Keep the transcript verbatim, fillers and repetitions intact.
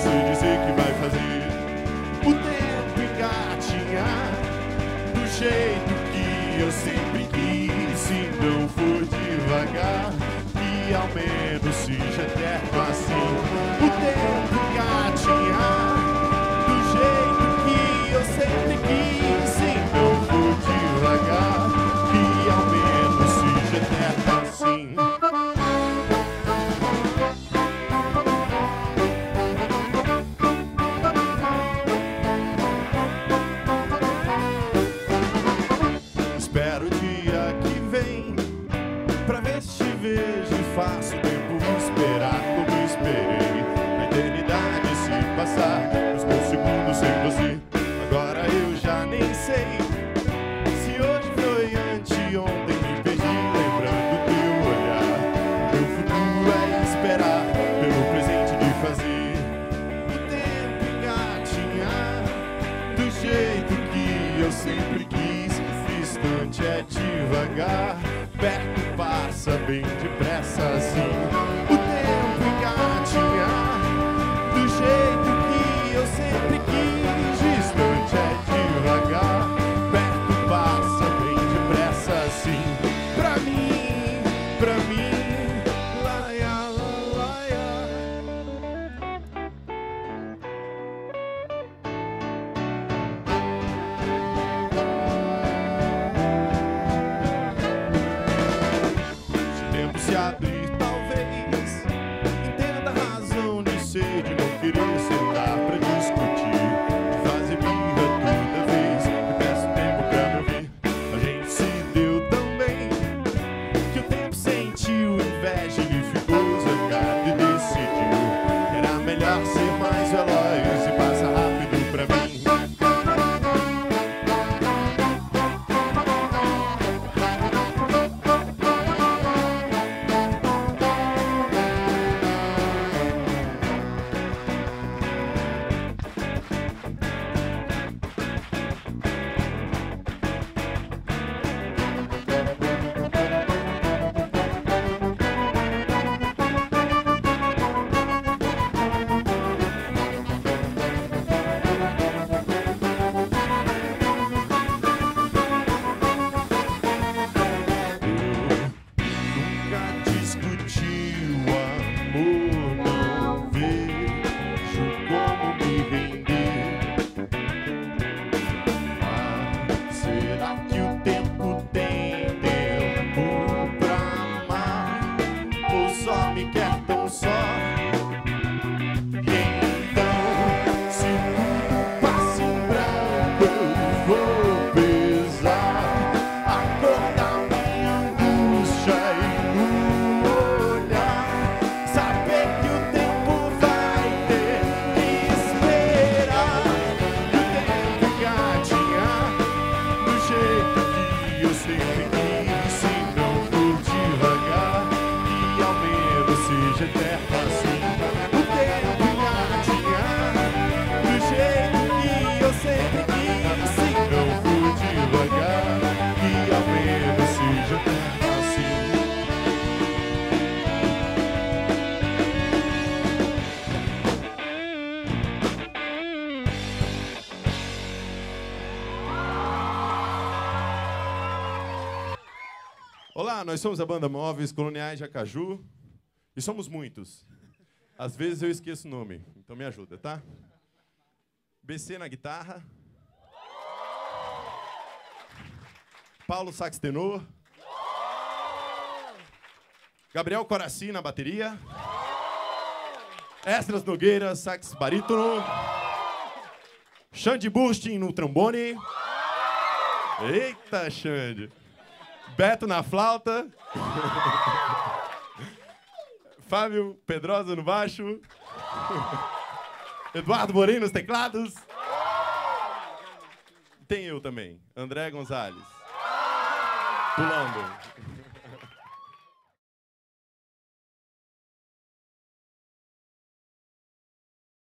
você dizer que vai fazer. O tempo engatinhar do jeito que eu sempre quis. Se não for devagar, que ao menos seja eterno assim. O tempo engatinhar do jeito que eu sempre quis. Se não for devagar, que ao menos seja eterno assim. Espero o dia que vem pra ver se te vejo e faço o tempo esperar como esperei. A eternidade se passar, os meus segundos sem você. Agora eu já nem sei se hoje foi anteontem. Me perdi lembrando teu olhar. Meu futuro é esperar pelo presente de fazer. O tempo engatinhar do jeito que eu sempre quis. Distante é devagar, perto passa bem depressa assim. O tempo engatinhar do jeito que eu sempre quis. Distante é devagar, perto passa bem depressa assim. Pra mim, pra mim, laia, laia. Se o tempo se abrir, talvez entenda a razão de ser, de não querer sentar pra discutir, de fazer birra toda vez que peço tempo pra me ouvir. A gente se deu tão bem que o tempo sentiu inveja e ficou zangado e decidiu que era melhor ser mais veloz e passar rápido pra mim. Nunca discuti o amor, não vejo como me render. Mas será que o tempo tem tempo pra amar? Ou só me quer tão só? E então, se tudo passa em branco, eu vou pesar a cor da minha angústia e no olhar, saber que o tempo vai ter que esperar. E o tempo engatinhar do jeito que eu sempre quis. Se não for devagar, que ao menos seja eterno assim. O tempo engatinhar do jeito que eu sempre quis. Se não for devagar, que ao menos seja eterno assim. Olá, nós somos a banda Móveis Coloniais de Acaju e somos muitos. Às vezes eu esqueço o nome, então me ajuda, tá? B C na guitarra. Paulo sax tenor. Gabriel Coraci na bateria. Esdras Nogueira, sax barítono. Xande Bustin no trombone. Eita, Xande. Beto na flauta. Fábio Pedrosa no baixo. Eduardo Morim nos teclados. Tem eu também, André Gonzalez. Pulando.